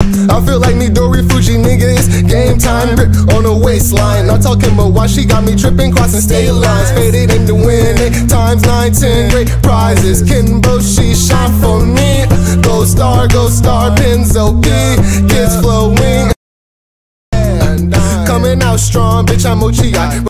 I feel like Midorifuji, nigga, it's game time. Grip on the waistline. Not talking about why she got me tripping, crossing state lines. Faded aim to win it, times 9, 10, great prizes. Kimbo, she shine for me. Gold star, Benzo P, kids flowing. Coming out strong, bitch, I'm Ochi.